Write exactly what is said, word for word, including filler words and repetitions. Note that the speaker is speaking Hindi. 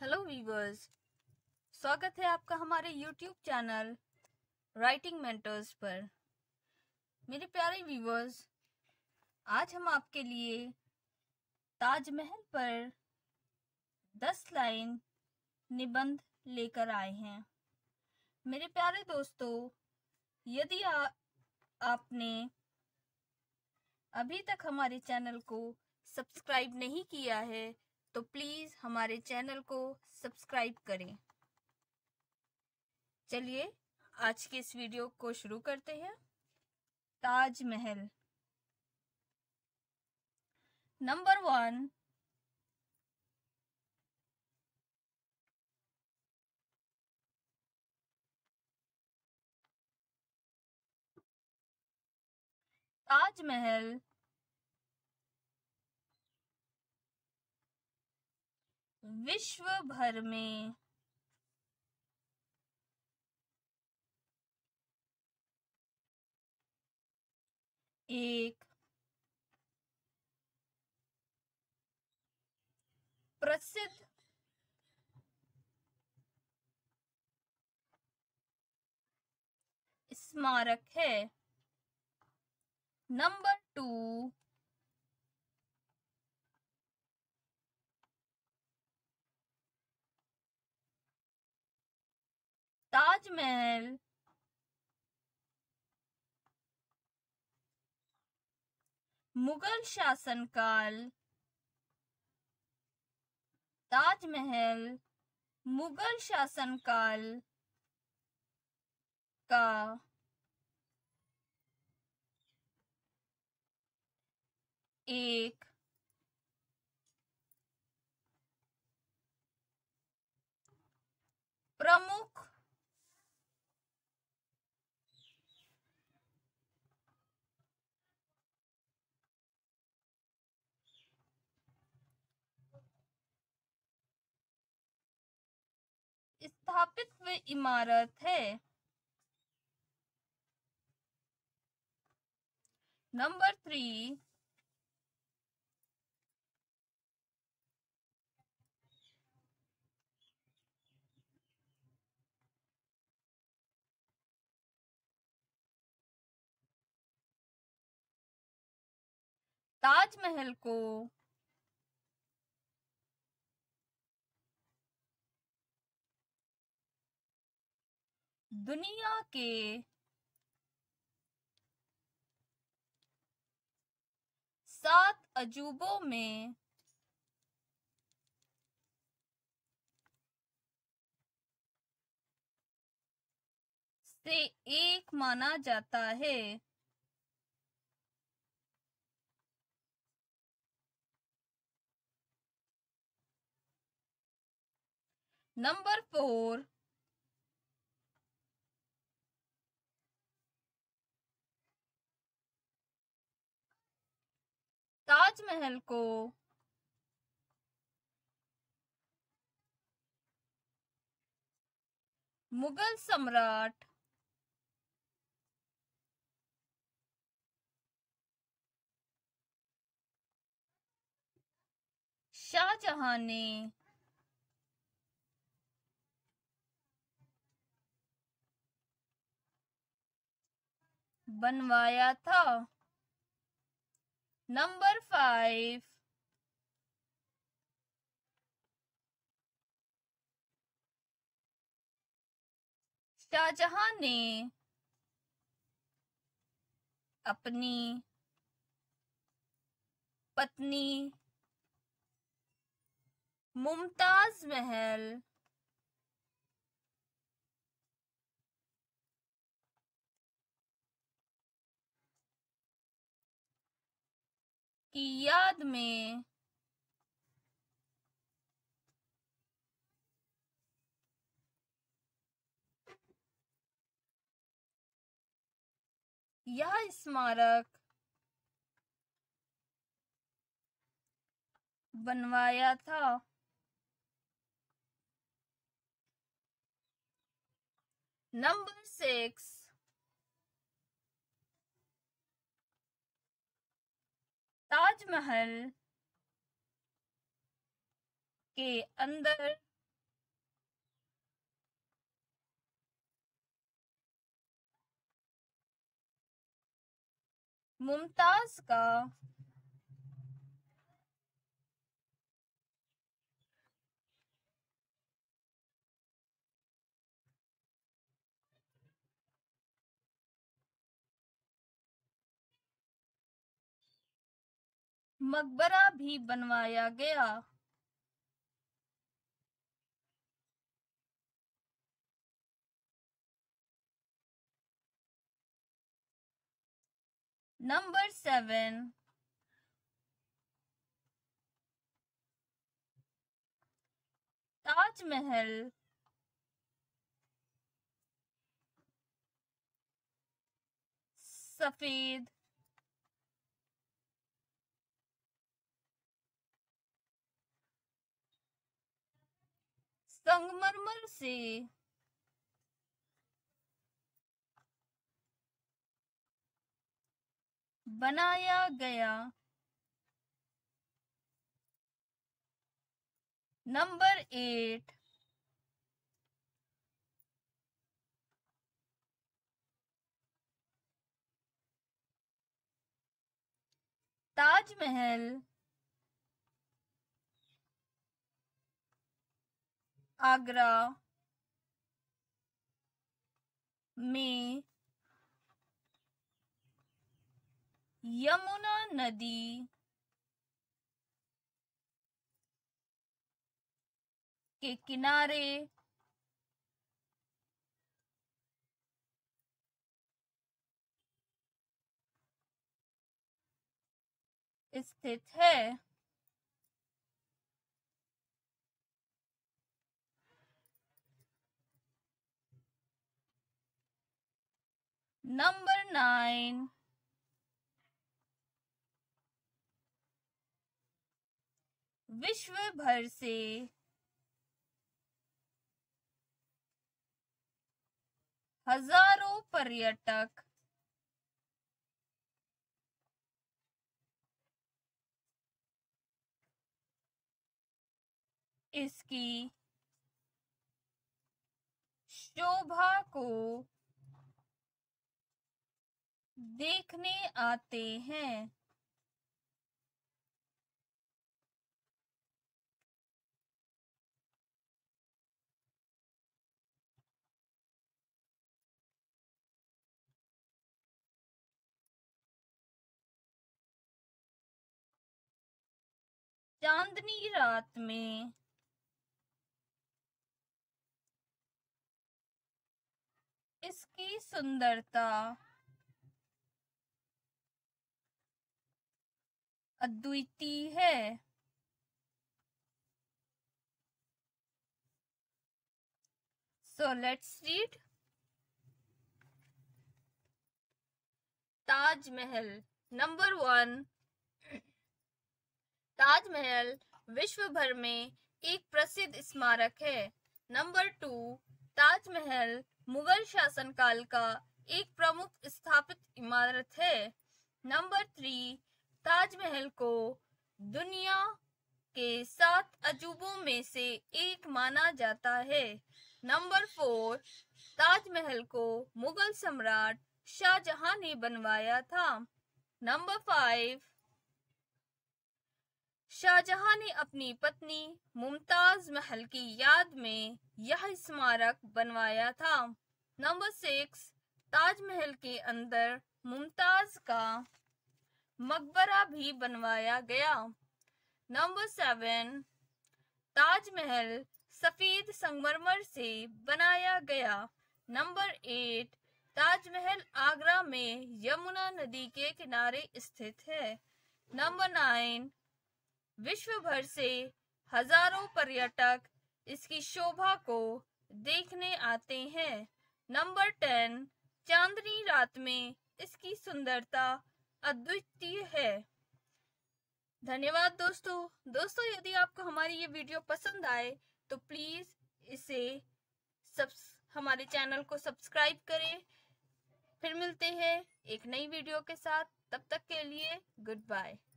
हेलो वीवर्स, स्वागत है आपका हमारे यूट्यूब चैनल राइटिंग मेंटर्स पर। मेरे प्यारे वीवर्स, आज हम आपके लिए ताजमहल पर दस लाइन निबंध लेकर आए हैं। मेरे प्यारे दोस्तों, यदि आ, आपने अभी तक हमारे चैनल को सब्सक्राइब नहीं किया है तो प्लीज हमारे चैनल को सब्सक्राइब करें। चलिए आज के इस वीडियो को शुरू करते हैं। ताजमहल। नंबर वन, ताजमहल विश्व भर में एक प्रसिद्ध स्मारक है। नंबर टू, ताजमहल मुगल शासनकाल ताजमहल मुगल शासनकाल का एक प्रमुख स्थापित हुई इमारत है। नंबर थ्री, ताजमहल को दुनिया के सात अजूबों में से एक माना जाता है। नंबर फोर, ताजमहल को मुगल सम्राट शाहजहां ने बनवाया था। नंबर फाइव, शाहजहां ने अपनी पत्नी मुमताज महल की याद में यह स्मारक बनवाया था। नंबर सिक्स, ताजमहल के अंदर मुमताज का मकबरा भी बनवाया गया। नंबर सेवन, ताजमहल सफेद संगमरमर से बनाया गया। नंबर एट, ताजमहल आगरा में यमुना नदी के किनारे स्थित है। नंबर नाइन, विश्व भर से हजारों पर्यटक इसकी शोभा को देखने आते हैं। चांदनी रात में इसकी सुंदरता अद्वितीय है। So let's read. Taj Mahal. Number one, Taj Mahal विश्व भर में एक प्रसिद्ध स्मारक है। नंबर टू, ताजमहल मुगल शासनकाल का एक प्रमुख स्थापित इमारत है। नंबर थ्री, ताजमहल को दुनिया के सात अजूबों में से एक माना जाता है। नंबर फोर, ताजमहल को मुगल सम्राट शाहजहां ने बनवाया था। नंबर फाइव, शाहजहां ने अपनी पत्नी मुमताज महल की याद में यह स्मारक बनवाया था। नंबर सिक्स, ताजमहल के अंदर मुमताज का मकबरा भी बनवाया गया। नंबर सेवन, ताजमहल सफेद संगमरमर से बनाया गया। नंबर एट, ताजमहल आगरा में यमुना नदी के किनारे स्थित है। नंबर नाइन, विश्व भर से हजारों पर्यटक इसकी शोभा को देखने आते हैं। नंबर टेन, चांदनी रात में इसकी सुंदरता अद्वितीय है। धन्यवाद दोस्तों। दोस्तों यदि आपको हमारी ये वीडियो पसंद आए तो प्लीज इसे सब हमारे चैनल को सब्सक्राइब करें। फिर मिलते हैं एक नई वीडियो के साथ, तब तक के लिए गुड बाय।